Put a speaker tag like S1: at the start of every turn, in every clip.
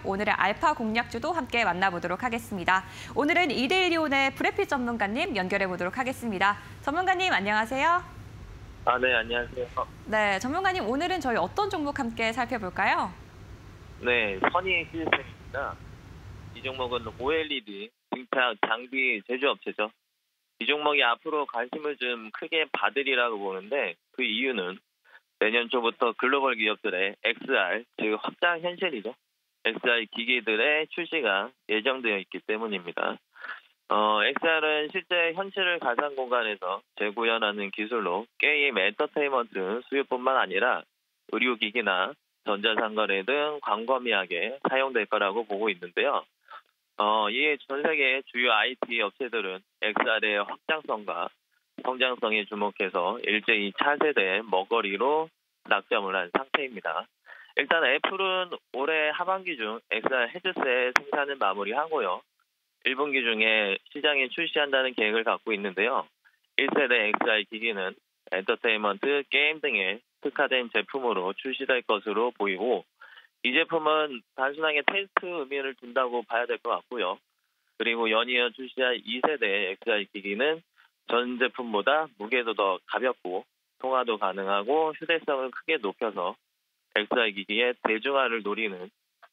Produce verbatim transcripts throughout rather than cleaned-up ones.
S1: 오늘의 알파 공략주도 함께 만나보도록 하겠습니다. 오늘은 이데일리온의 브래핏 전문가님 연결해 보도록 하겠습니다. 전문가님 안녕하세요.
S2: 아, 네, 안녕하세요.
S1: 네, 전문가님 오늘은 저희 어떤 종목 함께 살펴볼까요?
S2: 네, 선의 시스템입니다. 이 종목은 오엘이디 등탁 장비 제조업체죠. 이 종목이 앞으로 관심을 좀 크게 받으리라고 보는데 그 이유는 내년 초부터 글로벌 기업들의 엑스알, 즉 확장 현실이죠. 엑스알 기기들의 출시가 예정되어 있기 때문입니다. 어, 엑스알은 실제 현실을 가상 공간에서 재구현하는 기술로 게임, 엔터테인먼트 수요뿐만 아니라 의료기기나 전자상거래 등 광범위하게 사용될 거라고 보고 있는데요. 어, 이에 전 세계 주요 아이티 업체들은 엑스알의 확장성과 성장성에 주목해서 일제히 차세대 먹거리로 낙점을 한 상태입니다. 일단 애플은 올해 하반기 중 엑스알 헤드셋 생산을 마무리하고요. 일 분기 중에 시장에 출시한다는 계획을 갖고 있는데요. 일 세대 엑스알 기기는 엔터테인먼트, 게임 등에 특화된 제품으로 출시될 것으로 보이고 이 제품은 단순하게 테스트 의미를 둔다고 봐야 될 것 같고요. 그리고 연이어 출시할 이 세대 엑스알 기기는 전 제품보다 무게도 더 가볍고 통화도 가능하고 휴대성을 크게 높여서 엑스알 기기의 대중화를 노리는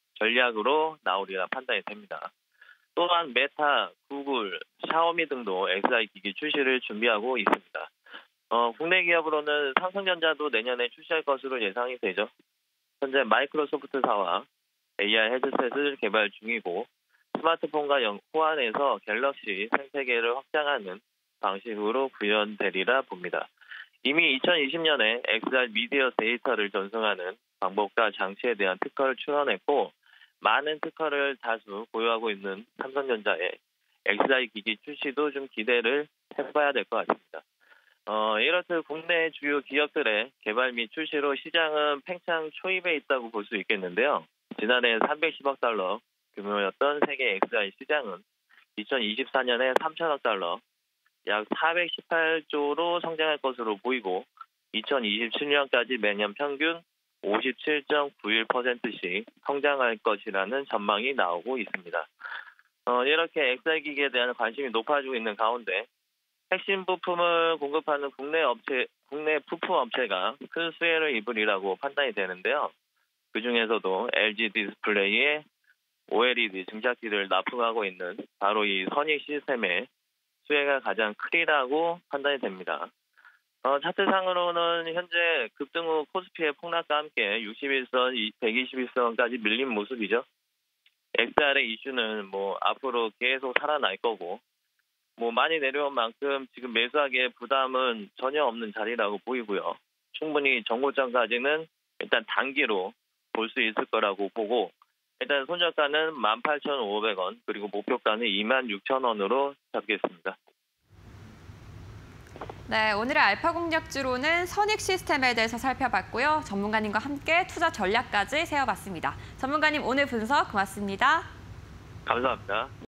S2: 전략으로 나오리라 판단이 됩니다. 또한 메타, 구글, 샤오미 등도 엑스알 기기 출시를 준비하고 있습니다. 어, 국내 기업으로는 삼성전자도 내년에 출시할 것으로 예상이 되죠. 현재 마이크로소프트사와 에이알 헤드셋을 개발 중이고 스마트폰과 호환해서 갤럭시 생태계를 확장하는 방식으로 구현되리라 봅니다. 이미 이천이십 년에 엑스알 미디어 데이터를 전송하는 방법과 장치에 대한 특허를 출원했고 많은 특허를 다수 보유하고 있는 삼성전자의 엑스알 기기 출시도 좀 기대를 해봐야 될 것 같습니다. 어, 이렇듯 국내 주요 기업들의 개발 및 출시로 시장은 팽창 초입에 있다고 볼 수 있겠는데요. 지난해 삼백십억 달러 규모였던 세계 엑스알 시장은 이천이십사 년에 삼천억 달러, 약 사백십팔 조로 성장할 것으로 보이고 이천이십칠 년까지 매년 평균 오십칠 점 구일 퍼센트씩 성장할 것이라는 전망이 나오고 있습니다. 어, 이렇게 엑스알 기기에 대한 관심이 높아지고 있는 가운데 핵심 부품을 공급하는 국내 업체, 국내 부품 업체가 큰 수혜를 입으리라고 판단이 되는데요. 그 중에서도 엘지 디스플레이의 오엘이디 증착기를 납품하고 있는 바로 이 선익 시스템의 수혜가 가장 크리라고 판단이 됩니다. 어, 차트상으로는 현재 급등 후 코스피의 폭락과 함께 육십일 선, 백이십일 선까지 밀린 모습이죠. 엑스알의 이슈는 뭐 앞으로 계속 살아날 거고 뭐 많이 내려온 만큼 지금 매수하기에 부담은 전혀 없는 자리라고 보이고요. 충분히 정고점까지는 일단 단기로 볼 수 있을 거라고 보고 일단 손절가는 만 팔천오백 원 그리고 목표가는 이만 육천 원으로 잡겠습니다.
S1: 네, 오늘의 알파 공략주로는 선익 시스템에 대해서 살펴봤고요. 전문가님과 함께 투자 전략까지 세워봤습니다. 전문가님 오늘 분석 고맙습니다.
S2: 감사합니다.